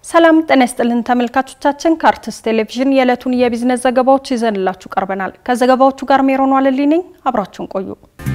ሰላም ጤና ይስጥልን ተመልካቾቻችን ካርትስ ቴሌቪዥን የዕለቱን የቢዝነስ ዘገባዎች ይዘንላችሁ ቀርበናል። ከዘገባዎቹ ጋር ሜሮን ዋለልኝ ነኝ። አብራችሁን ቆዩ።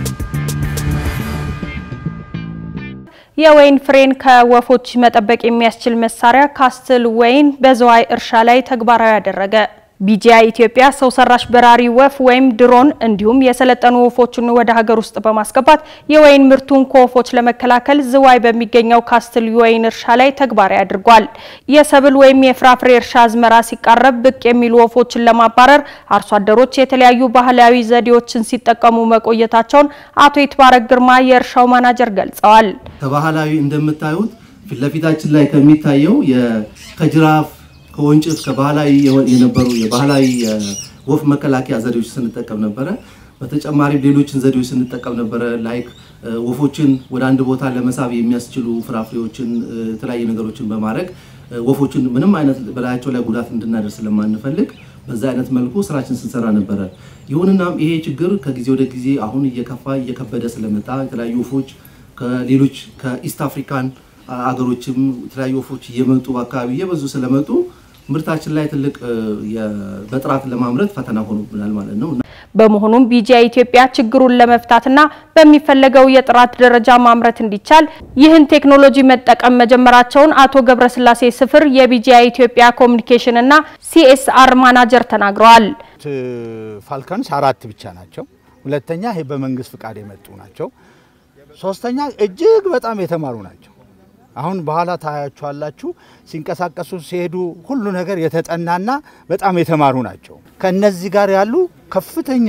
የወይን ፍሬን ከወፎች መጠበቅ የሚያስችል መሳሪያ ካስትል ወይን በዝዋይ እርሻ ላይ ተግባራዊ ያደረገ ቢጂአይ ኢትዮጵያ ሰው ሰራሽ በራሪ ወፍ ወይም ድሮን እንዲሁም የሰለጠኑ ወፎችን ወደ ሀገር ውስጥ በማስገባት የወይን ምርቱን ከወፎች ለመከላከል ዝዋይ በሚገኘው ካስትል ወይን እርሻ ላይ ተግባራዊ አድርጓል። የሰብል ወይም የፍራፍሬ እርሻ አዝመራ ሲቃረብ ብቅ የሚሉ ወፎችን ለማባረር አርሶ አደሮች የተለያዩ ባህላዊ ዘዴዎችን ሲጠቀሙ መቆየታቸውን አቶ ይትባረክ ግርማ የእርሻው ማናጀር ገልጸዋል። ከባህላዊ እንደምታዩት ፍለፊታችን ላይ ከሚታየው የከጅራፍ ከወንጭፍ ከባህላዊ የነበሩ የባህላዊ ወፍ መከላከያ ዘዴዎች ስንጠቀም ነበር። በተጨማሪ ሌሎችን ዘዴዎች ስንጠቀም ነበር። ላይክ ወፎችን ወደ አንድ ቦታ ለመሳብ የሚያስችሉ ፍራፍሬዎችን የተለያዩ ነገሮችን በማድረግ ወፎችን ምንም አይነት በላያቸው ላይ ጉዳት እንድናደርስ ለማንፈልግ በዛ አይነት መልኩ ስራችን ስንሰራ ነበር። ይሁንና ይሄ ችግር ከጊዜ ወደ ጊዜ አሁን እየከበደ ስለመጣ የተለያዩ ወፎች ከሌሎች ከኢስት አፍሪካን አገሮችም የተለያዩ ወፎች እየመጡ አካባቢ እየበዙ ስለመጡ ምርታችን ላይ ትልቅ በጥራት ለማምረት ፈተና ሆኖብናል ማለት ነው። በመሆኑም ቢጂአይ ኢትዮጵያ ችግሩን ለመፍታትና በሚፈልገው የጥራት ደረጃ ማምረት እንዲቻል ይህን ቴክኖሎጂ መጠቀም መጀመራቸውን አቶ ገብረስላሴ ስፍር የቢጂአይ ኢትዮጵያ ኮሙኒኬሽን እና ሲኤስአር ማናጀር ተናግረዋል። ፋልከንስ 4 ብቻ ናቸው። ሁለተኛ ይሄ በመንግስት ፍቃድ የመጡ ናቸው። ሶስተኛ እጅግ በጣም የተማሩ ናቸው። አሁን በኋላ ታያቸዋላችሁ ሲንቀሳቀሱ ሲሄዱ ሁሉ ነገር የተጠናና በጣም የተማሩ ናቸው። ከነዚህ ጋር ያሉ ከፍተኛ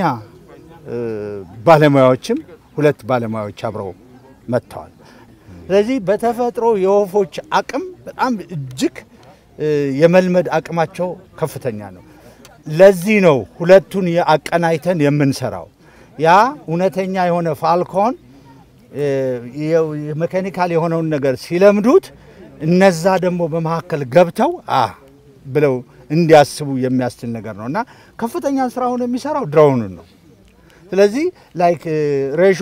ባለሙያዎችም 2 ባለሙያዎች አብረው መጥተዋል። ስለዚህ በተፈጥሮ የወፎች አቅም በጣም እጅግ የመልመድ አቅማቸው ከፍተኛ ነው። ለዚህ ነው ሁለቱን ያቀናይተን የምንሰራው። ያ እውነተኛ የሆነ ፋልኮን የሜካኒካል የሆነውን ነገር ሲለምዱት እነዛ ደግሞ በመሐከል ገብተው ብለው እንዲያስቡ የሚያስችል ነገር ነውና ከፍተኛ ስራውን የሚሰራው ድሮኑን ነው። ስለዚህ ላይክ ሬሾ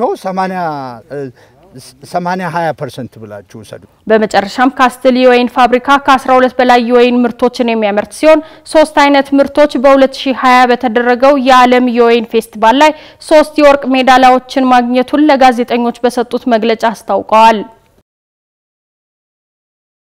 80-20% ብላችሁ ሰዱ። በመጨረሻም ካስትል የወይን ፋብሪካ ከ12 በላይ የወይን ምርቶችን የሚያመርት ሲሆን 3 አይነት ምርቶች በ2020 በተደረገው የዓለም የወይን ፌስቲቫል ላይ 3 የወርቅ ሜዳሊያዎችን ማግኘቱን ለጋዜጠኞች በሰጡት መግለጫ አስታውቀዋል።